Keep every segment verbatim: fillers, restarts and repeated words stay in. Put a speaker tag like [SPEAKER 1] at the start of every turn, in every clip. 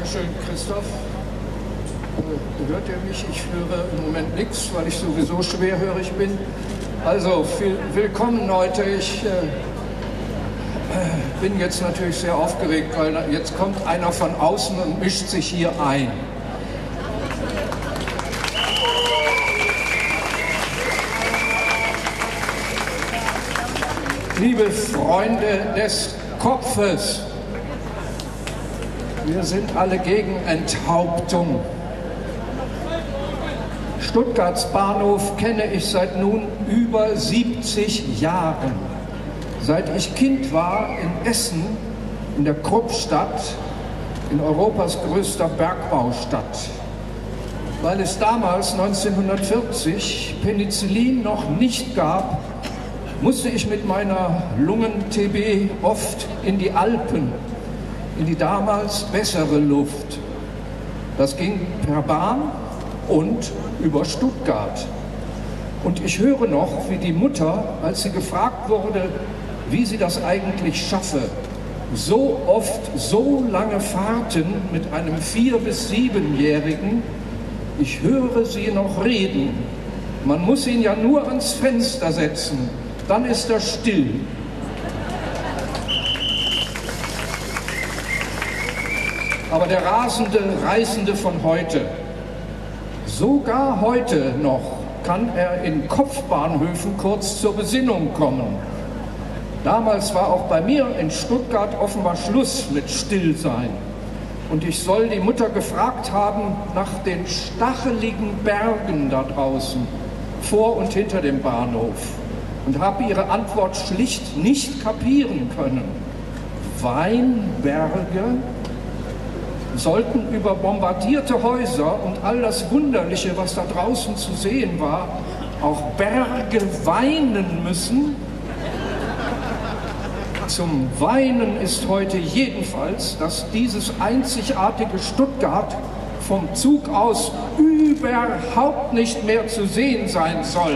[SPEAKER 1] Dankeschön, Christoph. Hört ihr mich? Ich höre im Moment nichts, weil ich sowieso schwerhörig bin. Also, viel, willkommen Leute. Ich äh, bin jetzt natürlich sehr aufgeregt, weil jetzt kommt einer von außen und mischt sich hier ein. Liebe Freunde des Kopfes, wir sind alle gegen Enthauptung. Stuttgarts Bahnhof kenne ich seit nun über siebzig Jahren. Seit ich Kind war in Essen, in der Kruppstadt, in Europas größter Bergbaustadt. Weil es damals neunzehnhundertvierzig Penicillin noch nicht gab, musste ich mit meiner Lungen-T B oft in die Alpen, in die damals bessere Luft. Das ging per Bahn und über Stuttgart. Und ich höre noch, wie die Mutter, als sie gefragt wurde, wie sie das eigentlich schaffe, so oft so lange Fahrten mit einem vier- bis siebenjährigen, ich höre sie noch reden. Man muss ihn ja nur ans Fenster setzen, dann ist er still. Aber der rasende Reisende von heute, sogar heute noch, kann er in Kopfbahnhöfen kurz zur Besinnung kommen. Damals war auch bei mir in Stuttgart offenbar Schluss mit Stillsein. Und ich soll die Mutter gefragt haben nach den stacheligen Bergen da draußen, vor und hinter dem Bahnhof. Und habe ihre Antwort schlicht nicht kapieren können. Weinberge? Sollten über bombardierte Häuser und all das Wunderliche, was da draußen zu sehen war, auch Berge weinen müssen? Zum Weinen ist heute jedenfalls, dass dieses einzigartige Stuttgart vom Zug aus überhaupt nicht mehr zu sehen sein soll.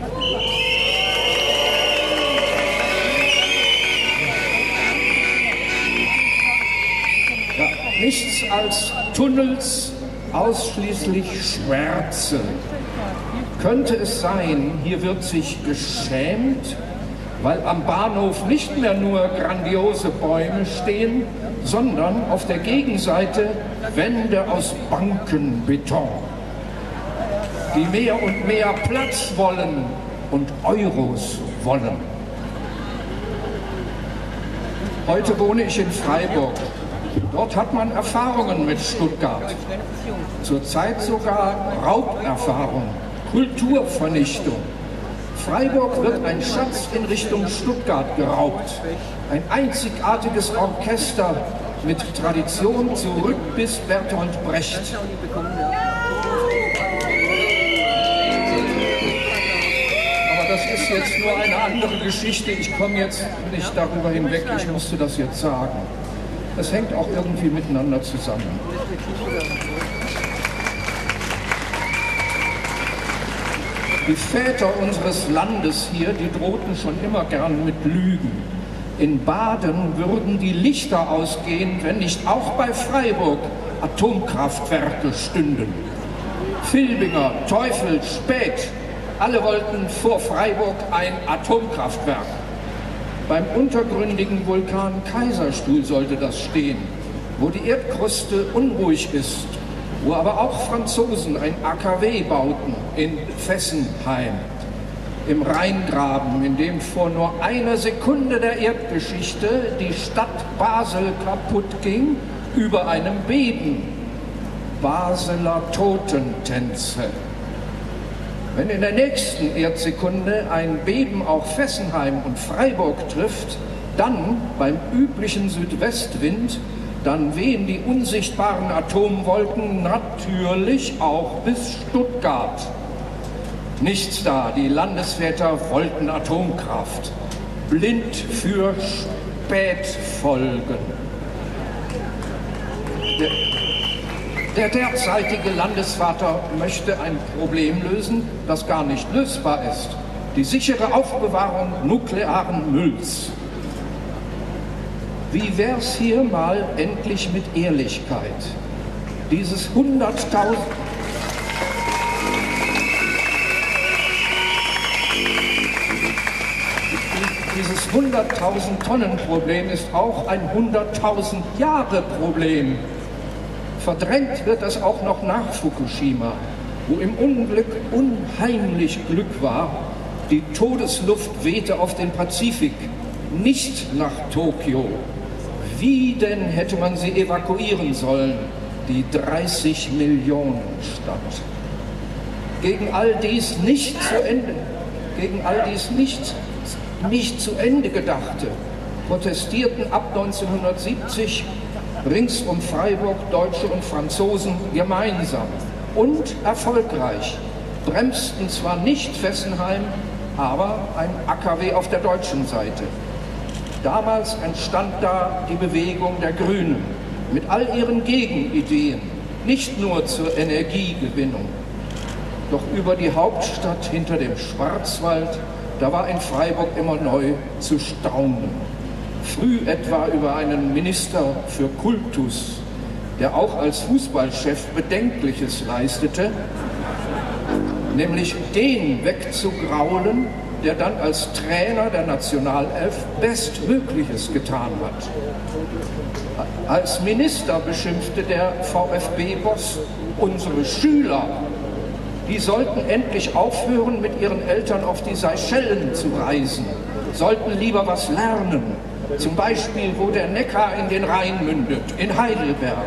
[SPEAKER 1] Nichts als Tunnels, ausschließlich Schwärze. Könnte es sein, hier wird sich geschämt, weil am Bahnhof nicht mehr nur grandiose Bäume stehen, sondern auf der Gegenseite Wände aus Bankenbeton, die mehr und mehr Platz wollen und Euros wollen. Heute wohne ich in Freiburg. Dort hat man Erfahrungen mit Stuttgart, zurzeit sogar Rauberfahrung, Kulturvernichtung. Freiburg wird ein Schatz in Richtung Stuttgart geraubt, ein einzigartiges Orchester mit Tradition zurück bis Bertolt Brecht. Aber das ist jetzt nur eine andere Geschichte, ich komme jetzt nicht darüber hinweg, ich musste das jetzt sagen. Es hängt auch irgendwie miteinander zusammen. Die Väter unseres Landes hier, die drohten schon immer gern mit Lügen. In Baden würden die Lichter ausgehen, wenn nicht auch bei Freiburg Atomkraftwerke stünden. Vilbinger, Teufel, Späth, alle wollten vor Freiburg ein Atomkraftwerk. Beim untergründigen Vulkan Kaiserstuhl sollte das stehen, wo die Erdkruste unruhig ist, wo aber auch Franzosen ein A K W bauten in Fessenheim, im Rheingraben, in dem vor nur einer Sekunde der Erdgeschichte die Stadt Basel kaputt ging, über einem Beben. Basler Totentänze. Wenn in der nächsten Erdsekunde ein Beben auch Fessenheim und Freiburg trifft, dann beim üblichen Südwestwind, dann wehen die unsichtbaren Atomwolken natürlich auch bis Stuttgart. Nichts da, die Landesväter wollten Atomkraft. Blind für Spätfolgen. Der Der derzeitige Landesvater möchte ein Problem lösen, das gar nicht lösbar ist. Die sichere Aufbewahrung nuklearen Mülls. Wie wär's hier mal endlich mit Ehrlichkeit? Dieses hunderttausend Dieses hunderttausend Tonnen Problem ist auch ein hunderttausend Jahre Problem. Verdrängt wird das auch noch nach Fukushima, wo im Unglück unheimlich Glück war. Die Todesluft wehte auf den Pazifik, nicht nach Tokio. Wie denn hätte man sie evakuieren sollen, die dreißig Millionen Stadt? Gegen all dies nicht zu Ende, gegen all dies nicht, nicht zu Ende Gedachte, protestierten ab neunzehnhundertsiebzig rings um Freiburg Deutsche und Franzosen gemeinsam und erfolgreich, bremsten zwar nicht Fessenheim, aber ein A K W auf der deutschen Seite. Damals entstand da die Bewegung der Grünen mit all ihren Gegenideen, nicht nur zur Energiegewinnung. Doch über die Hauptstadt hinter dem Schwarzwald, da war in Freiburg immer neu zu staunen. Früh etwa über einen Minister für Kultus, der auch als Fußballchef Bedenkliches leistete, nämlich den wegzugraulen, der dann als Trainer der Nationalelf Bestmögliches getan hat. Als Minister beschimpfte der VfB-Boss unsere Schüler. Die sollten endlich aufhören, mit ihren Eltern auf die Seychellen zu reisen, sollten lieber was lernen. Zum Beispiel, wo der Neckar in den Rhein mündet, in Heidelberg.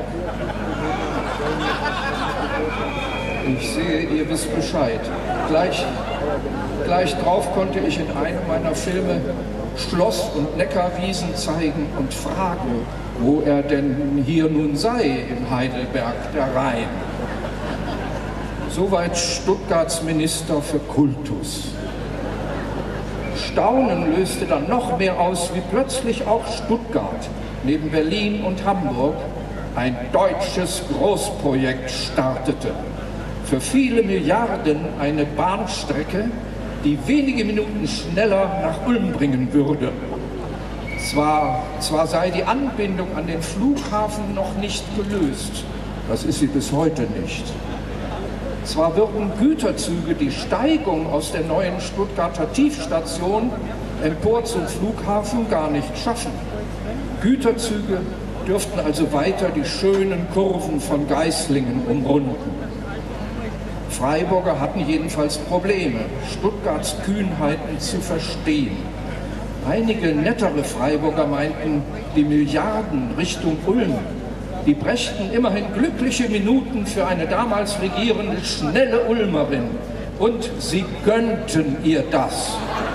[SPEAKER 1] Ich sehe, ihr wisst Bescheid. Gleich, gleich drauf konnte ich in einem meiner Filme Schloss- und Neckarwiesen zeigen und frage, wo er denn hier nun sei, in Heidelberg, der Rhein. Soweit Stuttgarts Minister für Kultus. Staunen löste dann noch mehr aus, wie plötzlich auch Stuttgart neben Berlin und Hamburg ein deutsches Großprojekt startete. Für viele Milliarden eine Bahnstrecke, die wenige Minuten schneller nach Ulm bringen würde. Zwar, zwar sei die Anbindung an den Flughafen noch nicht gelöst, das ist sie bis heute nicht. Zwar würden Güterzüge die Steigung aus der neuen Stuttgarter Tiefstation empor zum Flughafen gar nicht schaffen. Güterzüge dürften also weiter die schönen Kurven von Geislingen umrunden. Freiburger hatten jedenfalls Probleme, Stuttgarts Kühnheiten zu verstehen. Einige nettere Freiburger meinten, die Milliarden Richtung Ulm, die brächten immerhin glückliche Minuten für eine damals regierende schnelle Ulmerin. Und sie gönnten ihr das.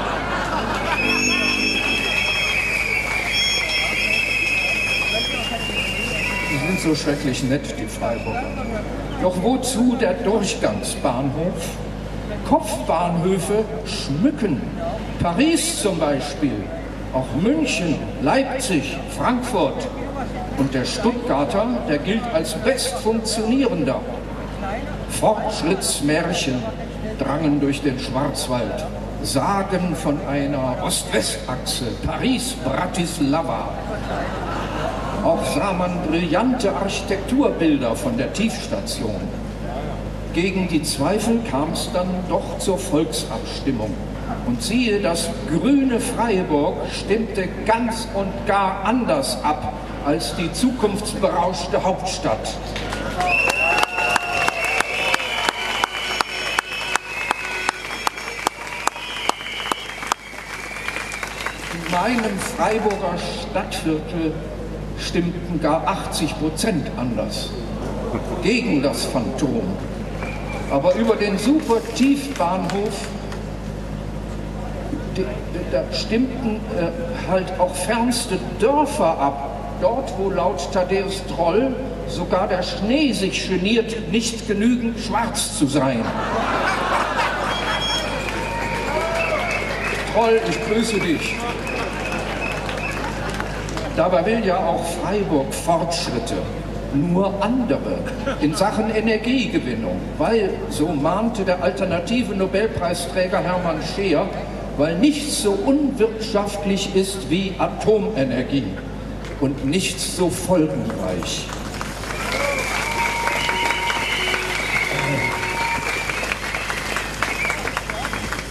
[SPEAKER 1] Die sind so schrecklich nett, die Freiburger. Doch wozu der Durchgangsbahnhof? Kopfbahnhöfe schmücken. Paris zum Beispiel, auch München, Leipzig, Frankfurt. Und der Stuttgarter, der gilt als bestfunktionierender. Fortschrittsmärchen drangen durch den Schwarzwald. Sagen von einer Ost-West-Achse, Paris-Bratislava. Auch sah man brillante Architekturbilder von der Tiefstation. Gegen die Zweifel kam es dann doch zur Volksabstimmung. Und siehe, das grüne Freiburg stimmte ganz und gar anders ab als die zukunftsberauschte Hauptstadt. In meinem Freiburger Stadtviertel stimmten gar achtzig Prozent anders, gegen das Phantom. Aber über den Super-Tiefbahnhof, da stimmten äh, halt auch fernste Dörfer ab. Dort, wo laut Thaddäus Troll sogar der Schnee sich geniert, nicht genügend schwarz zu sein. Troll, ich grüße dich. Dabei will ja auch Freiburg Fortschritte, nur andere, in Sachen Energiegewinnung, weil, so mahnte der alternative Nobelpreisträger Hermann Scheer, weil nichts so unwirtschaftlich ist wie Atomenergie und nichts so folgenreich.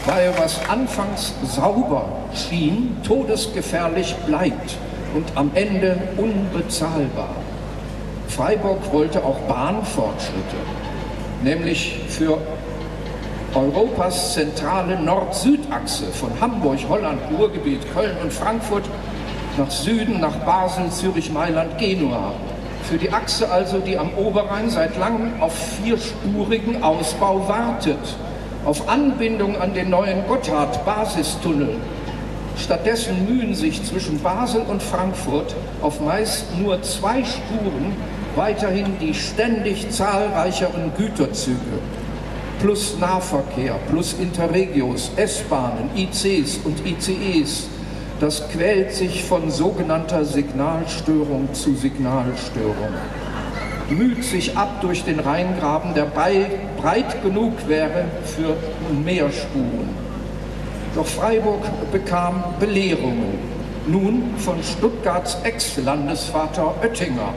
[SPEAKER 1] weil was anfangs sauber schien, todesgefährlich bleibt und am Ende unbezahlbar. Freiburg wollte auch Bahnfortschritte, nämlich für Europas zentrale Nord-Süd-Achse von Hamburg, Holland, Ruhrgebiet, Köln und Frankfurt nach Süden, nach Basel, Zürich, Mailand, Genua. Für die Achse also, die am Oberrhein seit langem auf vierspurigen Ausbau wartet, auf Anbindung an den neuen Gotthard-Basistunnel. Stattdessen mühen sich zwischen Basel und Frankfurt auf meist nur zwei Spuren weiterhin die ständig zahlreicheren Güterzüge. Plus Nahverkehr, plus Interregios, S-Bahnen, I Cs und I C Es. Das quält sich von sogenannter Signalstörung zu Signalstörung. Müht sich ab durch den Rheingraben, der breit genug wäre für mehr Spuren. Doch Freiburg bekam Belehrungen, nun von Stuttgarts Ex-Landesvater Oettinger.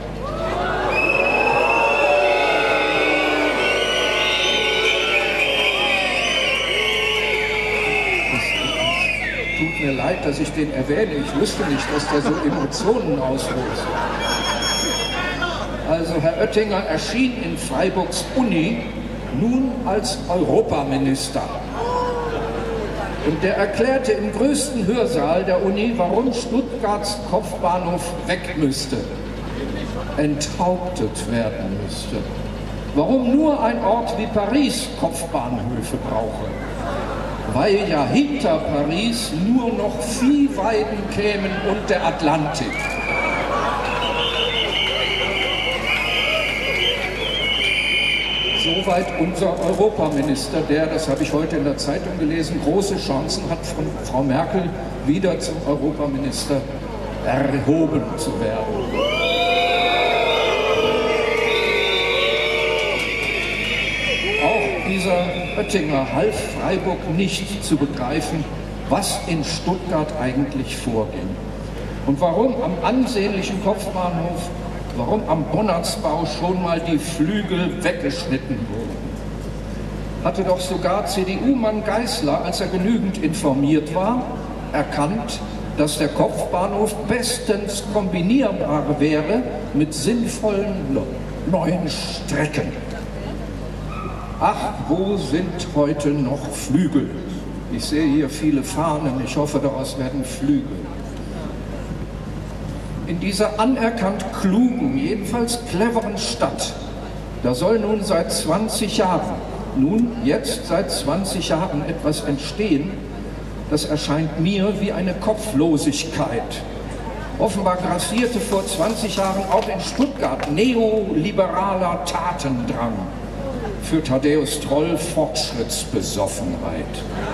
[SPEAKER 1] Es tut mir leid, dass ich den erwähne. Ich wusste nicht, dass der so Emotionen auslöst. Also Herr Oettinger erschien in Freiburgs Uni nun als Europaminister. Und der erklärte im größten Hörsaal der Uni, warum Stuttgarts Kopfbahnhof weg müsste, enthauptet werden müsste. Warum nur ein Ort wie Paris Kopfbahnhöfe brauche. Weil ja hinter Paris nur noch Viehweiden kämen und der Atlantik. Soweit unser Europaminister, der, das habe ich heute in der Zeitung gelesen, große Chancen hat, von Frau Merkel wieder zum Europaminister erhoben zu werden. Auch dieser Oettinger half Freiburg nicht zu begreifen, was in Stuttgart eigentlich vorging. Und warum am ansehnlichen Kopfbahnhof, warum am Bonnertsbau schon mal die Flügel weggeschnitten wurden. Hatte doch sogar C D U-Mann Geisler, als er genügend informiert war, erkannt, dass der Kopfbahnhof bestens kombinierbar wäre mit sinnvollen neuen Strecken. Ach, wo sind heute noch Flügel? Ich sehe hier viele Fahnen, ich hoffe, daraus werden Flügel. In dieser anerkannt klugen, jedenfalls cleveren Stadt, da soll nun seit zwanzig Jahren, nun jetzt seit zwanzig Jahren etwas entstehen, das erscheint mir wie eine Kopflosigkeit. Offenbar grassierte vor zwanzig Jahren auch in Stuttgart neoliberaler Tatendrang, für Thaddäus Troll Fortschrittsbesoffenheit.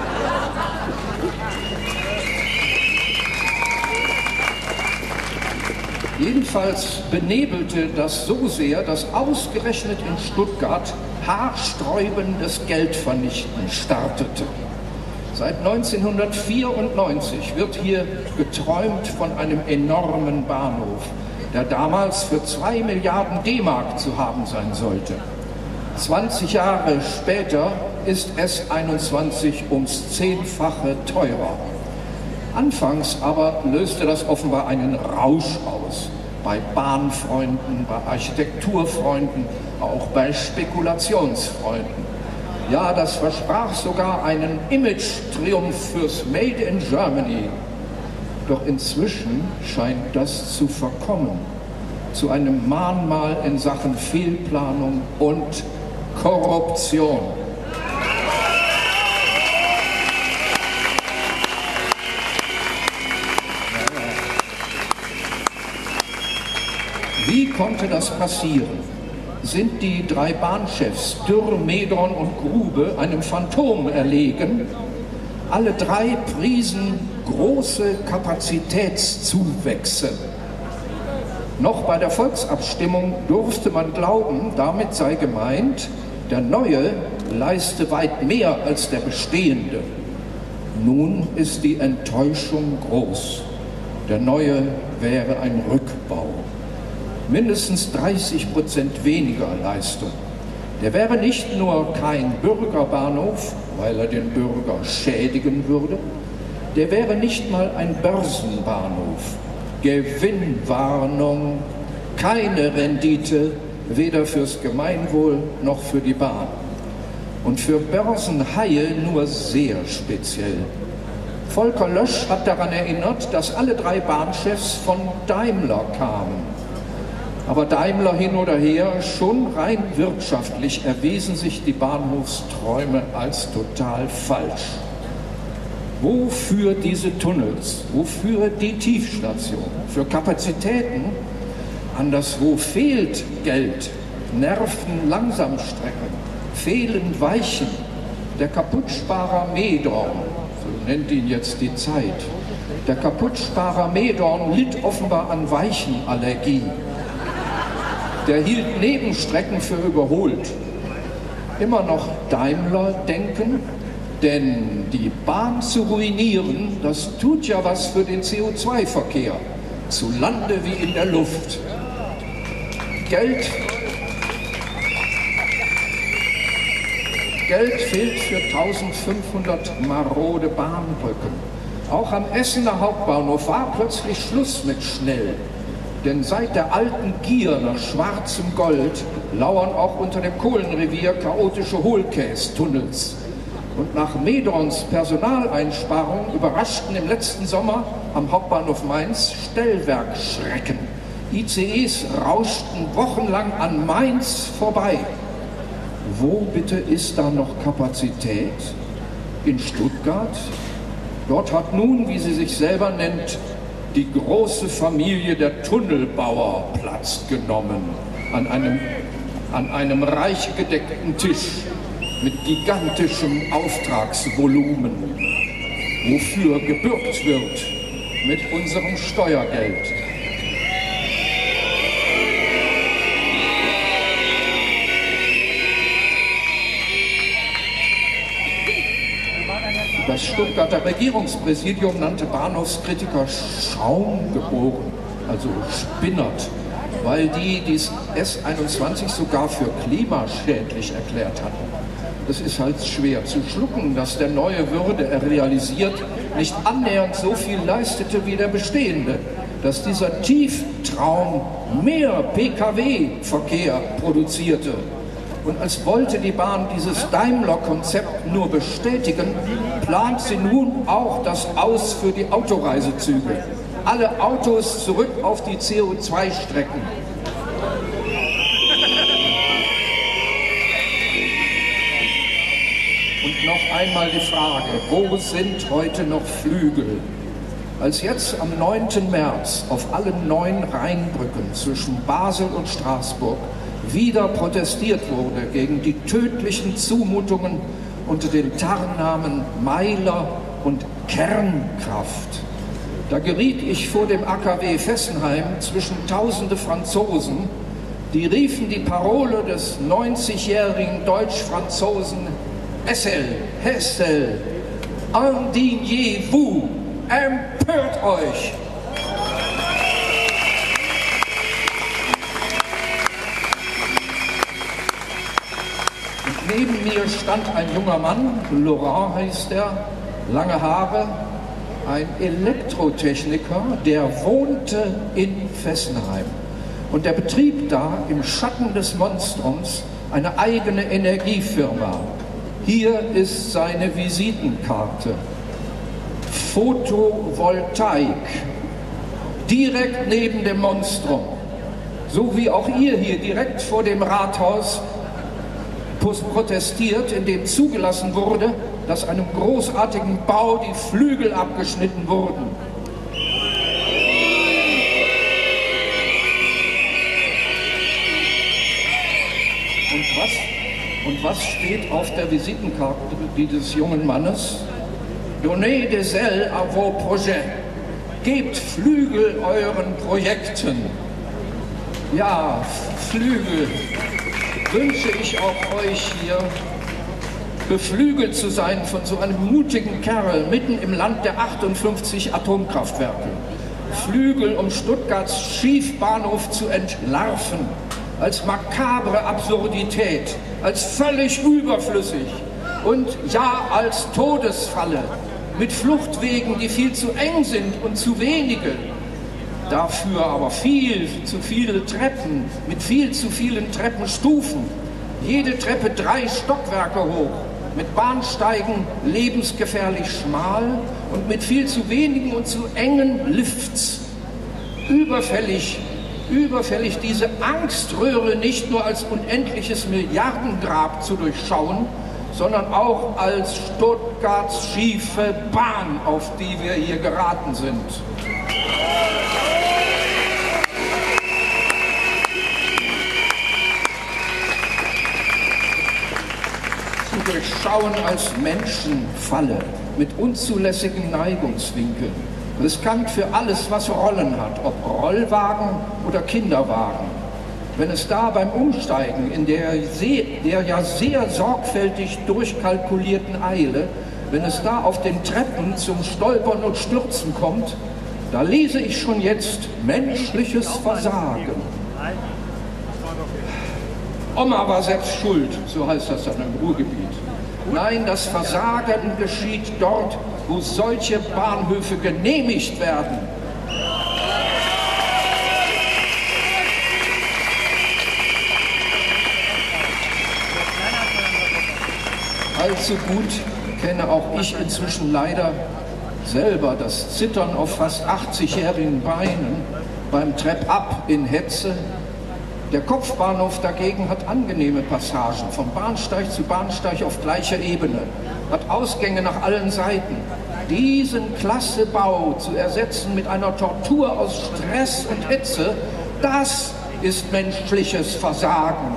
[SPEAKER 1] Jedenfalls benebelte das so sehr, dass ausgerechnet in Stuttgart haarsträubendes Geldvernichten startete. Seit neunzehnhundertvierundneunzig wird hier geträumt von einem enormen Bahnhof, der damals für zwei Milliarden D-Mark zu haben sein sollte. zwanzig Jahre später ist S einundzwanzig ums Zehnfache teurer. Anfangs aber löste das offenbar einen Rausch aus. Bei Bahnfreunden, bei Architekturfreunden, auch bei Spekulationsfreunden. Ja, das versprach sogar einen Image-Triumph fürs Made in Germany. Doch inzwischen scheint das zu verkommen. Zu einem Mahnmal in Sachen Fehlplanung und Korruption. Wie konnte das passieren? Sind die drei Bahnchefs Dürr, Medron und Grube einem Phantom erlegen? Alle drei priesen große Kapazitätszuwächse. Noch bei der Volksabstimmung durfte man glauben, damit sei gemeint, der Neue leiste weit mehr als der Bestehende. Nun ist die Enttäuschung groß. Der Neue wäre ein Rückbau. Mindestens dreißig Prozent weniger Leistung. Der wäre nicht nur kein Bürgerbahnhof, weil er den Bürger schädigen würde, der wäre nicht mal ein Börsenbahnhof. Gewinnwarnung, keine Rendite, weder fürs Gemeinwohl noch für die Bahn. Und für Börsenhaie nur sehr speziell. Volker Lösch hat daran erinnert, dass alle drei Bahnchefs von Daimler kamen. Aber Daimler hin oder her, schon rein wirtschaftlich erwiesen sich die Bahnhofsträume als total falsch. Wofür diese Tunnels? Wofür die Tiefstation? Für Kapazitäten? Anderswo fehlt Geld, Nerven Langsamstrecken, fehlen Weichen. Der Kaputtsparer Medorn, so nennt ihn jetzt die Zeit, der Kaputtsparer Medorn litt offenbar an Weichenallergie. Der hielt Nebenstrecken für überholt. Immer noch Daimler denken, denn die Bahn zu ruinieren, das tut ja was für den C O zwei Verkehr, zu Lande wie in der Luft. Geld, Geld fehlt für eintausendfünfhundert marode Bahnbrücken. Auch am Essener Hauptbahnhof war plötzlich Schluss mit schnell. Denn seit der alten Gier nach schwarzem Gold lauern auch unter dem Kohlenrevier chaotische Hohlkästunnels. Und nach Medorns Personaleinsparung überraschten im letzten Sommer am Hauptbahnhof Mainz Stellwerkschrecken. I C Es rauschten wochenlang an Mainz vorbei. Wo bitte ist da noch Kapazität? In Stuttgart? Dort hat nun, wie sie sich selber nennt, die große Familie der Tunnelbauer Platz genommen, an einem, an einem reich gedeckten Tisch mit gigantischem Auftragsvolumen, wofür gebürgt wird mit unserem Steuergeld. Das Stuttgarter Regierungspräsidium nannte Bahnhofskritiker Schaumgeboren, also spinnert, weil die die S einundzwanzig sogar für klimaschädlich erklärt hatten. Das ist halt schwer zu schlucken, dass der neue Würde er realisiert nicht annähernd so viel leistete wie der bestehende, dass dieser Tieftraum mehr P K W-Verkehr produzierte. Und als wollte die Bahn dieses Daimler-Konzept nur bestätigen, plant sie nun auch das Aus für die Autoreisezüge. Alle Autos zurück auf die C O zwei Strecken. Und noch einmal die Frage, wo sind heute noch Flügel? Als jetzt am neunten März auf allen neun Rheinbrücken zwischen Basel und Straßburg wieder protestiert wurde gegen die tödlichen Zumutungen unter den Tarnnamen Meiler und Kernkraft. Da geriet ich vor dem A K W Fessenheim zwischen tausende Franzosen, die riefen die Parole des neunzigjährigen Deutsch-Franzosen Hessel, Hessel, indignez-vous, empört euch! Neben mir stand ein junger Mann, Laurent heißt er, lange Haare, ein Elektrotechniker, der wohnte in Fessenheim. Und der betrieb da im Schatten des Monstrums eine eigene Energiefirma. Hier ist seine Visitenkarte. Photovoltaik, direkt neben dem Monstrum. So wie auch ihr hier direkt vor dem Rathaus protestiert, in dem zugelassen wurde, dass einem großartigen Bau die Flügel abgeschnitten wurden. Und was, und was steht auf der Visitenkarte dieses jungen Mannes? Donnez des ailes à vos projets. Gebt Flügel euren Projekten. Ja, Flügel. Wünsche ich auch euch hier, beflügelt zu sein von so einem mutigen Kerl mitten im Land der achtundfünfzig Atomkraftwerke. Flügel, um Stuttgarts Schiefbahnhof zu entlarven, als makabre Absurdität, als völlig überflüssig und ja als Todesfalle, mit Fluchtwegen, die viel zu eng sind und zu wenige. Dafür aber viel zu viele Treppen, mit viel zu vielen Treppenstufen. Jede Treppe drei Stockwerke hoch, mit Bahnsteigen lebensgefährlich schmal und mit viel zu wenigen und zu engen Lifts. Überfällig, überfällig diese Angströhre nicht nur als unendliches Milliardengrab zu durchschauen, sondern auch als Stuttgarts schiefe Bahn, auf die wir hier geraten sind. Zu durchschauen als Menschenfalle mit unzulässigen Neigungswinkeln, riskant für alles, was Rollen hat, ob Rollwagen oder Kinderwagen. Wenn es da beim Umsteigen in der, sehr, der ja sehr sorgfältig durchkalkulierten Eile, wenn es da auf den Treppen zum Stolpern und Stürzen kommt, da lese ich schon jetzt menschliches Versagen. Oma war selbst schuld, so heißt das dann im Ruhrgebiet. Nein, das Versagen geschieht dort, wo solche Bahnhöfe genehmigt werden. Allzu gut kenne auch ich inzwischen leider selber das Zittern auf fast achtzigjährigen Beinen beim Trepp-Up in Hetze. Der Kopfbahnhof dagegen hat angenehme Passagen, vom Bahnsteig zu Bahnsteig auf gleicher Ebene, hat Ausgänge nach allen Seiten. Diesen klasse Bau zu ersetzen mit einer Tortur aus Stress und Hitze, das ist menschliches Versagen.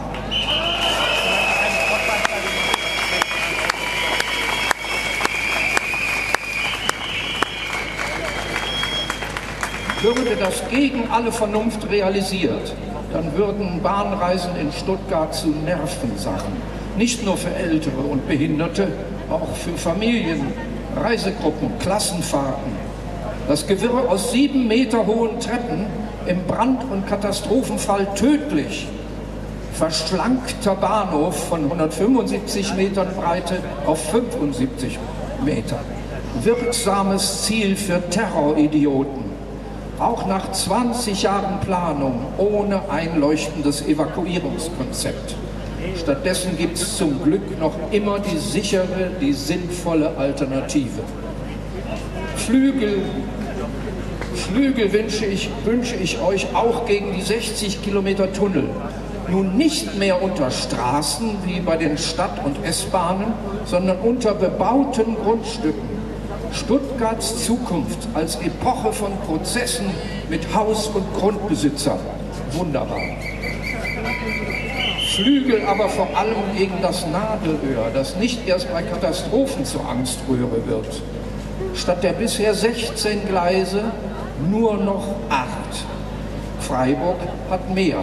[SPEAKER 1] Würde das gegen alle Vernunft realisiert, dann würden Bahnreisen in Stuttgart zu Nervensachen. Nicht nur für Ältere und Behinderte, auch für Familien, Reisegruppen, Klassenfahrten. Das Gewirr aus sieben Meter hohen Treppen, im Brand- und Katastrophenfall tödlich. Verschlankter Bahnhof von hundertfünfundsiebzig Metern Breite auf fünfundsiebzig Meter. Wirksames Ziel für Terroridioten. Auch nach zwanzig Jahren Planung ohne einleuchtendes Evakuierungskonzept. Stattdessen gibt es zum Glück noch immer die sichere, die sinnvolle Alternative. Flügel, Flügel wünsche ich, wünsche ich euch auch gegen die sechzig Kilometer Tunnel. Nun nicht mehr unter Straßen wie bei den Stadt- und S-Bahnen, sondern unter bebauten Grundstücken. Stuttgarts Zukunft als Epoche von Prozessen mit Haus- und Grundbesitzern. Wunderbar. Flügel aber vor allem gegen das Nadelöhr, das nicht erst bei Katastrophen zur Angströhre wird. Statt der bisher sechzehn Gleise nur noch acht. Freiburg hat mehr.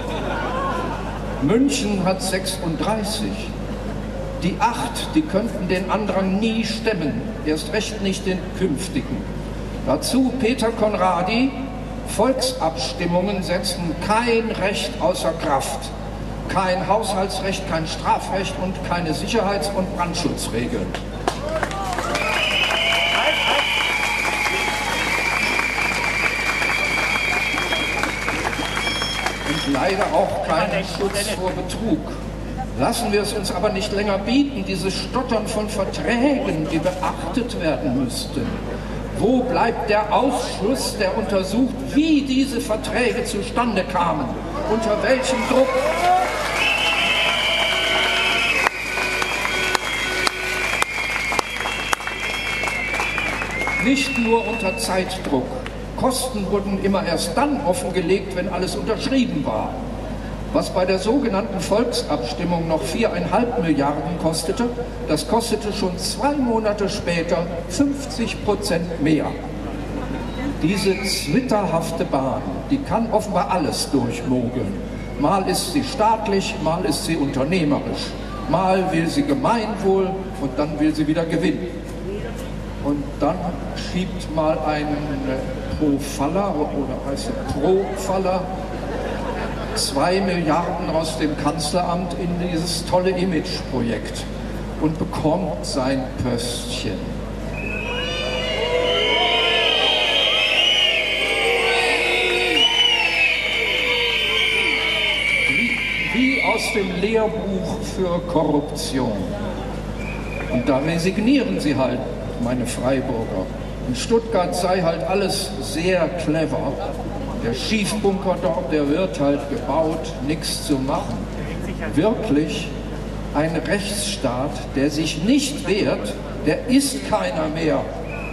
[SPEAKER 1] München hat sechsunddreißig. Die acht, die könnten den Andrang nie stemmen, erst recht nicht den künftigen. Dazu Peter Conradi: Volksabstimmungen setzen kein Recht außer Kraft. Kein Haushaltsrecht, kein Strafrecht und keine Sicherheits- und Brandschutzregeln. Und leider auch keinen Schutz vor Betrug. Lassen wir es uns aber nicht länger bieten, dieses Stottern von Verträgen, die beachtet werden müssten. Wo bleibt der Ausschuss, der untersucht, wie diese Verträge zustande kamen? Unter welchem Druck? Nicht nur unter Zeitdruck. Kosten wurden immer erst dann offengelegt, wenn alles unterschrieben war. Was bei der sogenannten Volksabstimmung noch viereinhalb Milliarden kostete, das kostete schon zwei Monate später fünfzig Prozent mehr. Diese zwitterhafte Bahn, die kann offenbar alles durchmogeln. Mal ist sie staatlich, mal ist sie unternehmerisch. Mal will sie Gemeinwohl und dann will sie wieder gewinnen. Und dann schiebt mal ein Pro-Faller oder heißt es Pro-Faller zwei Milliarden aus dem Kanzleramt in dieses tolle Image-Projekt und bekommt sein Pöstchen. Wie, wie aus dem Lehrbuch für Korruption. Und da resignieren sie halt, meine Freiburger. In Stuttgart sei halt alles sehr clever. Der Schießbunker dort, der wird halt gebaut, nichts zu machen. Wirklich, ein Rechtsstaat, der sich nicht wehrt, der ist keiner mehr.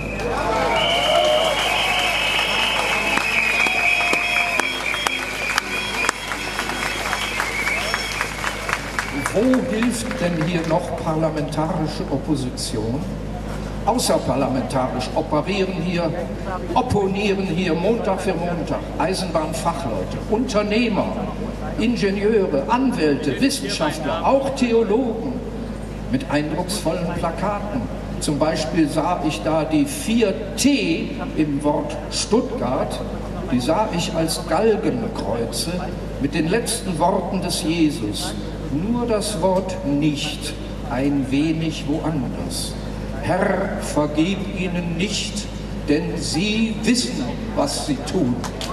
[SPEAKER 1] Wo hilft denn hier noch parlamentarische Opposition? Außerparlamentarisch operieren hier, opponieren hier Montag für Montag Eisenbahnfachleute, Unternehmer, Ingenieure, Anwälte, Wissenschaftler, auch Theologen mit eindrucksvollen Plakaten. Zum Beispiel sah ich da die vier T im Wort Stuttgart, die sah ich als Galgenkreuze mit den letzten Worten des Jesus. Nur das Wort nicht, ein wenig woanders. Herr, vergib ihnen nicht, denn sie wissen, was sie tun.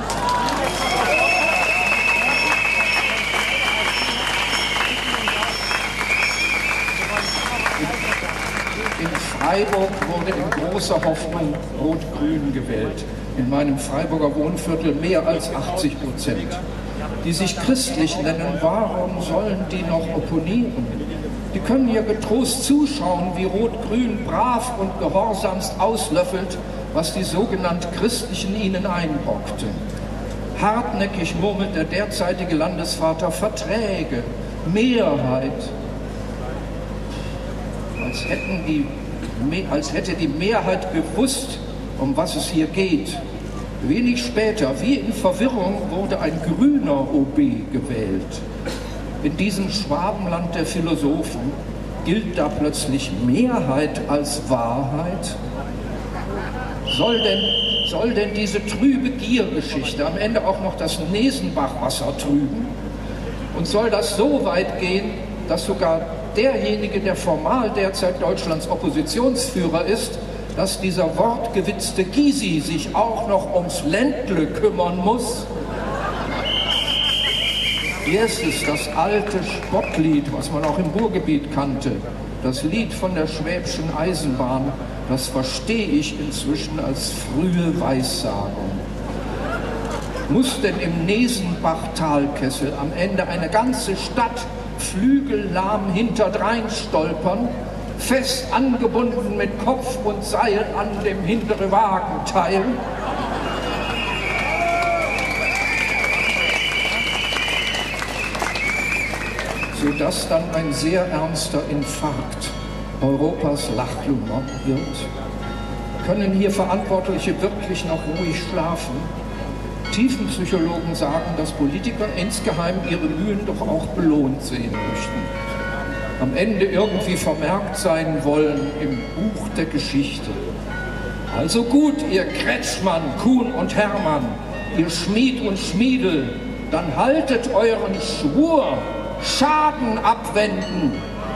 [SPEAKER 1] In Freiburg wurde in großer Hoffnung Rot-Grün gewählt. In meinem Freiburger Wohnviertel mehr als achtzig Prozent. Die sich christlich nennen, warum sollen die noch opponieren? Die können ja getrost zuschauen, wie Rot-Grün brav und gehorsamst auslöffelt, was die sogenannten Christlichen ihnen einbockten. Hartnäckig murmelt der derzeitige Landesvater Verträge, Mehrheit. Als, hätten die, als hätte die Mehrheit gewusst, um was es hier geht. Wenig später, wie in Verwirrung, wurde ein grüner O B gewählt. In diesem Schwabenland der Philosophen gilt da plötzlich Mehrheit als Wahrheit? Soll denn, soll denn diese trübe Giergeschichte am Ende auch noch das Nesenbachwasser trüben? Und soll das so weit gehen, dass sogar derjenige, der formal derzeit Deutschlands Oppositionsführer ist, dass dieser wortgewitzte Gysi sich auch noch ums Ländle kümmern muss? Erstes das alte Spottlied, was man auch im Ruhrgebiet kannte, das Lied von der Schwäbischen Eisenbahn, das verstehe ich inzwischen als frühe Weissagung. Muss denn im Nesenbach-Talkessel am Ende eine ganze Stadt flügellahm hinterdrein stolpern, fest angebunden mit Kopf und Seil an dem hinteren Wagenteil? Sodass dann ein sehr ernster Infarkt Europas Lachnummer wird? Können hier Verantwortliche wirklich noch ruhig schlafen? Tiefenpsychologen sagen, dass Politiker insgeheim ihre Mühen doch auch belohnt sehen möchten. Am Ende irgendwie vermerkt sein wollen im Buch der Geschichte. Also gut, ihr Kretschmann, Kuhn und Hermann, ihr Schmied und Schmiedel, dann haltet euren Schwur, Schaden abwenden.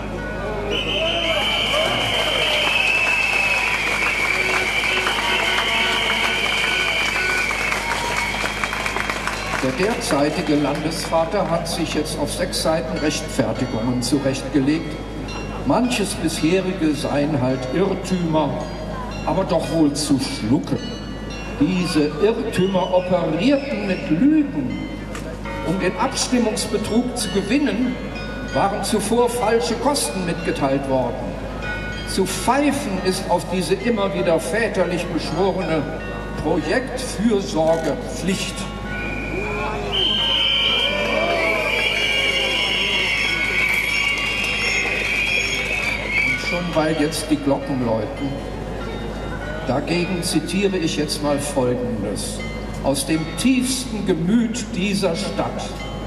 [SPEAKER 1] Der derzeitige Landesvater hat sich jetzt auf sechs Seiten Rechtfertigungen zurechtgelegt. Manches bisherige seien halt Irrtümer, aber doch wohl zu schlucken. Diese Irrtümer operierten mit Lügen. Um den Abstimmungsbetrug zu gewinnen, waren zuvor falsche Kosten mitgeteilt worden. Zu pfeifen ist auf diese immer wieder väterlich beschworene Projektfürsorgepflicht. Und schon weil jetzt die Glocken läuten, dagegen zitiere ich jetzt mal Folgendes. Aus dem tiefsten Gemüt dieser Stadt.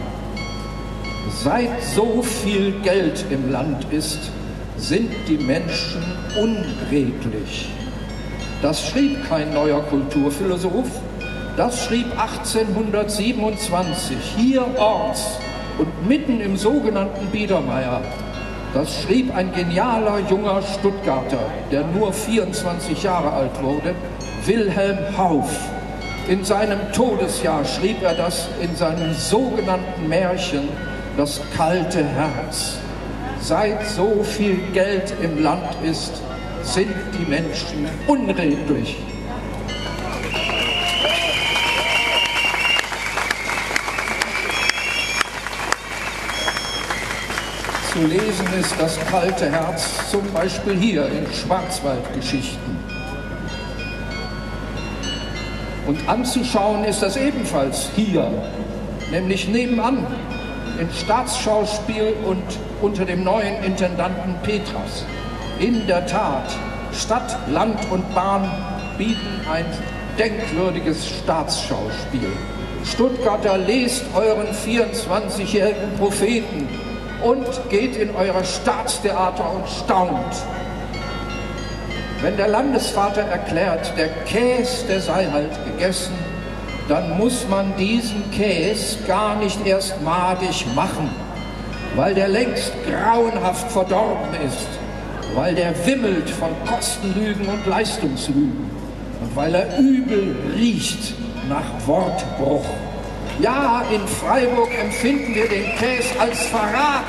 [SPEAKER 1] Seit so viel Geld im Land ist, sind die Menschen unredlich. Das schrieb kein neuer Kulturphilosoph, Das schrieb achtzehnhundertsiebenundzwanzig hier orts und mitten im sogenannten Biedermeier. Das schrieb ein genialer junger Stuttgarter, der nur vierundzwanzig Jahre alt wurde, Wilhelm Hauff. In seinem Todesjahr schrieb er das in seinem sogenannten Märchen Das kalte Herz. Seit so viel Geld im Land ist, sind die Menschen unredlich. Zu lesen ist Das kalte Herz zum Beispiel hier in Schwarzwaldgeschichten. Und anzuschauen ist das ebenfalls hier, nämlich nebenan, im Staatsschauspiel und unter dem neuen Intendanten Petras. In der Tat, Stadt, Land und Bahn bieten ein denkwürdiges Staatsschauspiel. Stuttgarter, lest euren vierundzwanzigjährigen Propheten und geht in euer Staatstheater und staunt. Wenn der Landesvater erklärt, der Käse, der sei halt gegessen, dann muss man diesen Käse gar nicht erst madig machen, weil der längst grauenhaft verdorben ist, weil der wimmelt von Kostenlügen und Leistungslügen und weil er übel riecht nach Wortbruch. Ja, in Freiburg empfinden wir den Käse als Verrat.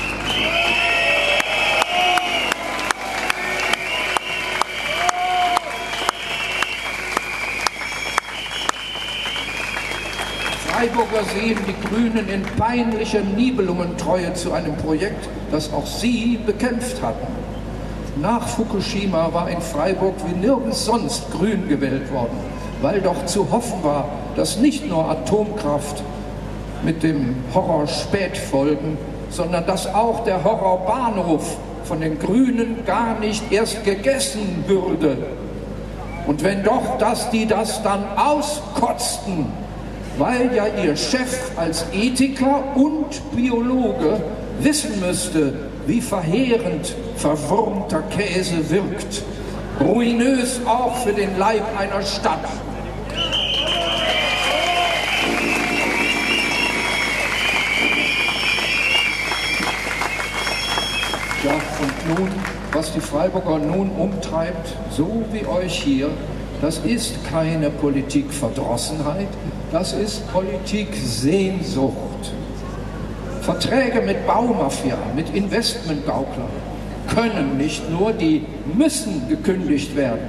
[SPEAKER 1] Freiburger sehen die Grünen in peinlicher Nibelungentreue zu einem Projekt, das auch sie bekämpft hatten. Nach Fukushima war in Freiburg wie nirgends sonst grün gewählt worden, weil doch zu hoffen war, dass nicht nur Atomkraft mit dem Horror Spätfolgen, sondern dass auch der Horrorbahnhof von den Grünen gar nicht erst gegessen würde. Und wenn doch, dass die das dann auskotzten, weil ja ihr Chef als Ethiker und Biologe wissen müsste, wie verheerend verwurmter Käse wirkt. Ruinös auch für den Leib einer Stadt. Ja, und nun, was die Freiburger nun umtreibt, so wie euch hier, das ist keine Politikverdrossenheit, das ist Politiksehnsucht. Verträge mit Baumafia, mit Investmentgauklern können nicht nur, die müssen gekündigt werden.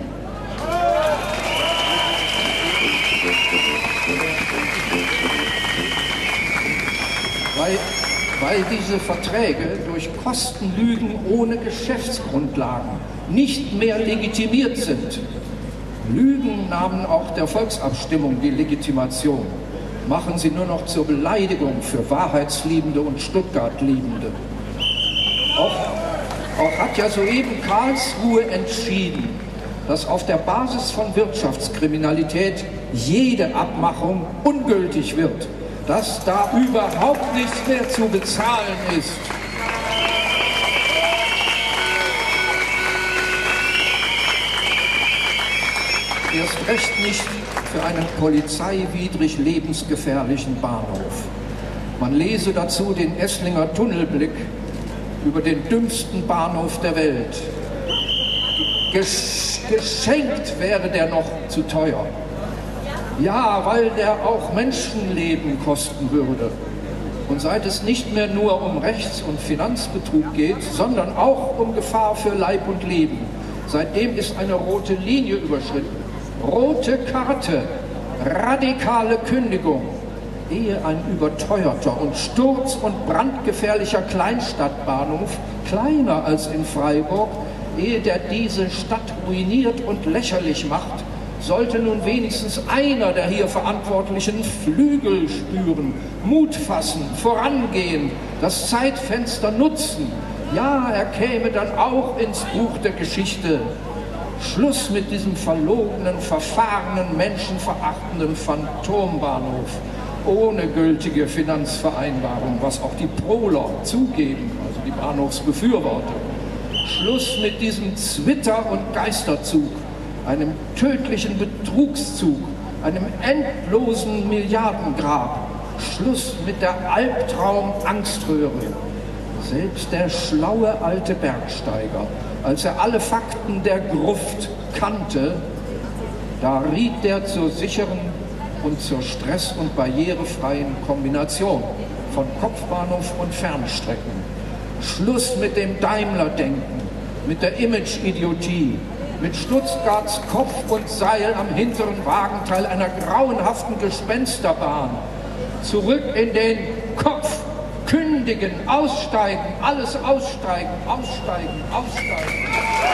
[SPEAKER 1] Weil, weil diese Verträge durch Kostenlügen ohne Geschäftsgrundlagen nicht mehr legitimiert sind. Lügen nahmen auch der Volksabstimmung die Legitimation, machen sie nur noch zur Beleidigung für Wahrheitsliebende und Stuttgart-Liebende. Auch, auch hat ja soeben Karlsruhe entschieden, dass auf der Basis von Wirtschaftskriminalität jede Abmachung ungültig wird, dass da überhaupt nichts mehr zu bezahlen ist. Erst recht nicht für einen polizeiwidrig lebensgefährlichen Bahnhof. Man lese dazu den Esslinger Tunnelblick über den dümmsten Bahnhof der Welt. Gesch geschenkt wäre der noch zu teuer. Ja, weil der auch Menschenleben kosten würde. Und seit es nicht mehr nur um Rechts- und Finanzbetrug geht, sondern auch um Gefahr für Leib und Leben, seitdem ist eine rote Linie überschritten. Rote Karte, radikale Kündigung, ehe ein überteuerter und sturz- und brandgefährlicher Kleinstadtbahnhof, kleiner als in Freiburg, ehe der diese Stadt ruiniert und lächerlich macht, sollte nun wenigstens einer der hier Verantwortlichen Flügel spüren, Mut fassen, vorangehen, das Zeitfenster nutzen. Ja, er käme dann auch ins Buch der Geschichte. Schluss mit diesem verlogenen, verfahrenen, menschenverachtenden Phantombahnhof ohne gültige Finanzvereinbarung, was auch die Proler zugeben, also die Bahnhofsbefürworter. Schluss mit diesem Zwitter- und Geisterzug, einem tödlichen Betrugszug, einem endlosen Milliardengrab. Schluss mit der Albtraum-Angströhre. Selbst der schlaue alte Bergsteiger, als er alle Fakten der Gruft kannte, da riet er zur sicheren und zur stress- und barrierefreien Kombination von Kopfbahnhof und Fernstrecken. Schluss mit dem Daimler-Denken, mit der Image-Idiotie, mit Stuttgarts Kopf und Seil am hinteren Wagenteil einer grauenhaften Gespensterbahn. Zurück in den Kopf, kündigen, aussteigen, alles aussteigen, aussteigen, aussteigen.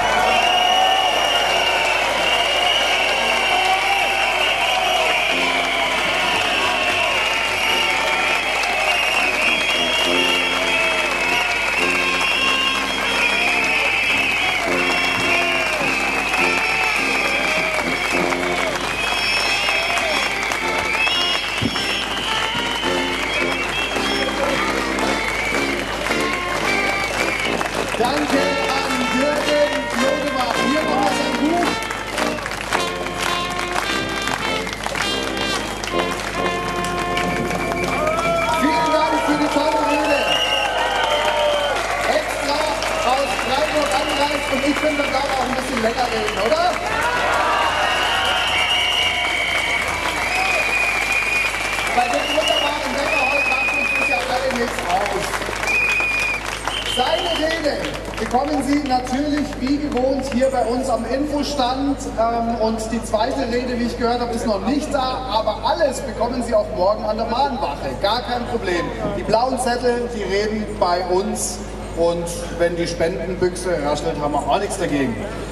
[SPEAKER 2] Danke an Jürgen Jodebach. Hier nochmal sein Buch. Vielen Dank für die tolle Rede. Extra aus Freiburg angereist und ich finde, man darf auch ein bisschen länger reden, oder? Bei dem wunderbaren Wetter heute macht uns das ja alle nichts aus. Seine Rede bekommen Sie natürlich wie gewohnt hier bei uns am Infostand ähm, und die zweite Rede, wie ich gehört habe, ist noch nicht da, aber alles bekommen Sie auch morgen an der Mahnwache, gar kein Problem. Die blauen Zettel, die reden bei uns und wenn die Spendenbüchse raschelt, haben wir auch nichts dagegen.